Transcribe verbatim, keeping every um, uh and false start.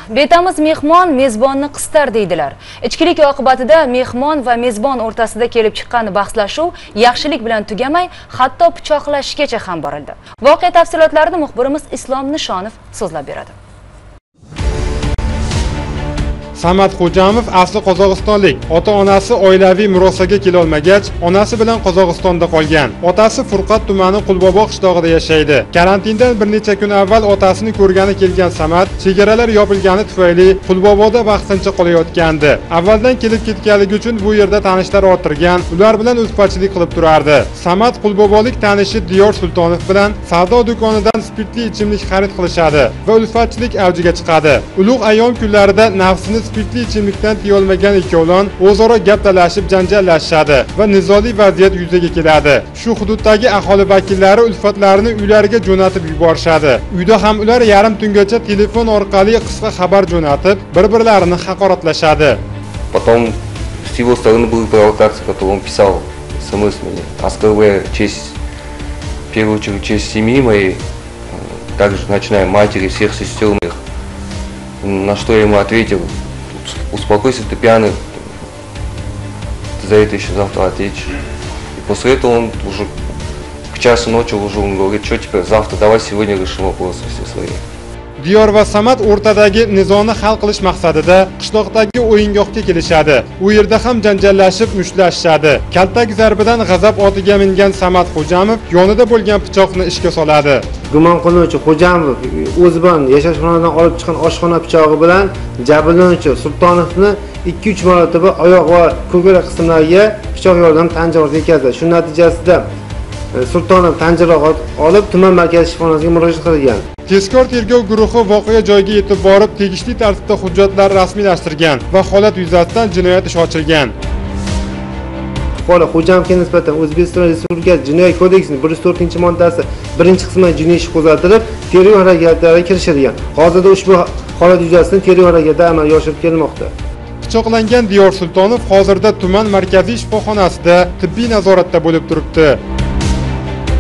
Betamiz mehmon mezbonni qistar deydilar. Ichkilik oqibatida mehmon va mezbon o'rtasida kelib chiqqan bahslashuv yaxshilik bilan tugamay, hatto pichoqlashgacha ham borildi. Voqea tafsilotlarini muxbirimiz Islom Nishonov so'zlab beradi. Samat Xo'jamov asli Qozog'istonlik. Ota-onasi oilaviy murosaga kela olmagach, onasi bilan Qozog'istonda qolgan. Otasi Furqat tumani Qulbobo qishlog'ida yashaydi. Karantindan bir necha kun avval otasini ko'rgani kelgan Samat, chegaralar yopilgani tufayli Qulboboda vaqtincha qolayotgandi. Avvaldan kelib ketganligi uchun bu yerda tanishlar orttirgan, ular bilan o'zpachilik qilib turardi. Samat Qulbobolik tanishi Diyor Sultonov bilan savdo do'konidan spirtli ichimlik xarid qilishadi va ulfatchilik avjiga chiqadi. Ulug' ayyom kunlarida nafsini spirtli ichimlikdan tiyolmagan ikkovlon o'zaro gap talashib janjallashadi va nizoli vaziyat yuzaga keladi. Shu hududdagi aholi vakillari ulfatlarini uylariga jo'natib yuborishadi. Uyda ham ular yarim tungacha telefon orqali qisqa xabar jo'natib, bir-birlarini haqoratlashadi. Потом с его стороны была провокация, которую он писал смс мне, оскорбляя честь, в первую очередь, честь семьи моей, также начиная матери, всех сестер моих. На что я ему ответил: успокойся, ты пьяный, ты за это еще завтра ответишь. И после этого он уже к часу ночи уже он говорит: что теперь завтра, давай сегодня решим вопросы все свои. Diyor va Samat o'rtadagi nizoni hal qilish maqsadida qishloqdagi o'yingohga kelishadi. U yerda ham janjallashib, mushtlashishadi. Kaltak zarbidan g'azab otiga mingan Samat Xo'jamov yonida bo'lgan pichoqni ishga soladi. Gumon qilinuvchi Xo'jamov o'zi bilan yashash xonasidan olib chiqqan oshxona pichog'i bilan jabrlanuvchi Sultonovni ikki uch marotaba oyoq va ko'krak qismlariga pichoq yordamida tan jarohati yetkazdi. Shu natijasida Sultonov tan jarohat olib tuman markaziy shifoxonasiga murojaat qilgan. Tezkor tergov guruhi voqea joyiga yetib borib, tegishli tartibda hujjatlar rasmiylashtirgan va holat yuzasidan jinoyat ishi ochilgan. Fuqaro Xo'jamovga nisbatan O'zbekiston Respublikasi Jinoyat kodeksining bir yuz to'rtinchi moddasi birinchi qismiga jinoiy ish qo'zg'atilib, tergov harakatlariga kirishilgan. Hozirda ushbu holat yuzasidan tergov harakatlari amalga oshirib kelmoqda. Pichoqlangan Diyor Sultonov hozirda tuman markaziy shifoxonasida tibbiy nazoratda bo'lib turibdi.